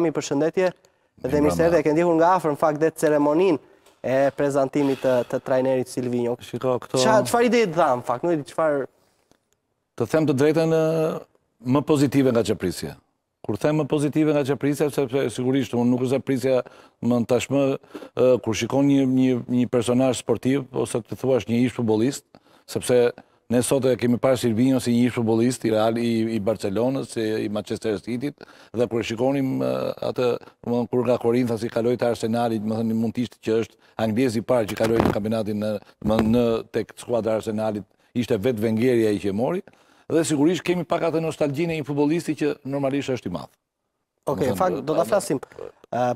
Mi përshëndetje dhe mirë se erdhe, ke ndjekur nga afër në fakt dhe ceremoninë e prezantimit të trajnerit Silvinho. Çfarë ide të dha në fakt, nuk e di çfarë. Të them të drejtën, më pozitive nga çeprisja. Kur them më pozitive nga çeprisja, sepse sigurisht unë nuk është e prisja më tashmë kur shikon një personazh sportiv ose të thuash një ish futbollist, sepse ne sot e kemi parë Silvinho si një ish futbollist i Real i Barcelonës, i Manchester Cityt, dhe kur shikonim atë kur nga Korintha si kaloi te Arsenali, më thënë mund të ishte që është anglezi i parë që kaloi në kampionatin në tek skuadra e Arsenalit, ishte vetë Wengeri ai që e mori. Dhe sigurisht kemi pak atë nostalgjinë e një futbollisti që normalisht është i madh. Okej, në fakt do ta flasim